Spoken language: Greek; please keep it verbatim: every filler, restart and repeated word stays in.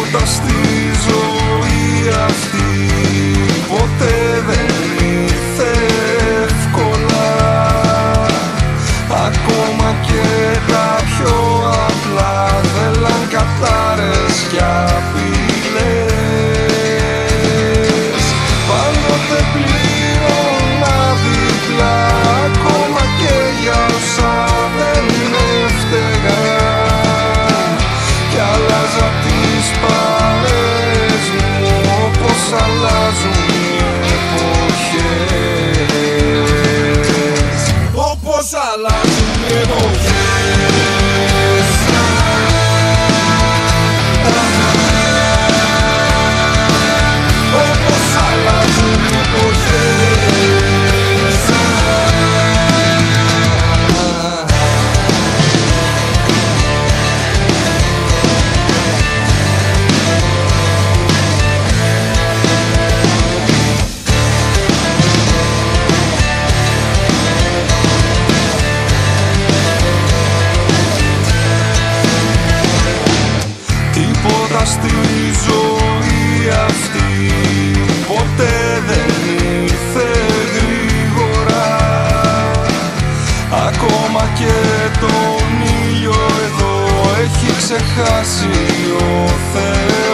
Τίποτα στη ζωή αυτή ποτέ δεν ήρθε εύκολα. Ακόμα και τα πιο απλά θέλαν κατάρες κι απειλές. Πάντοτε πλήρωνα διπλά, ακόμα και για όσα δεν έφταιγα, κι άλλαζα τις παρέες μου όπως αλλάζουν οι εποχές. Όπως αλλάζουν οι εποχές. Όπως αλλάζουν οι εποχές. Τίποτα στη ζωή αυτή ποτέ δεν ήρθε γρήγορα. Ακόμα και τον ήλιο εδώ έχει ξεχάσει ο Θεός.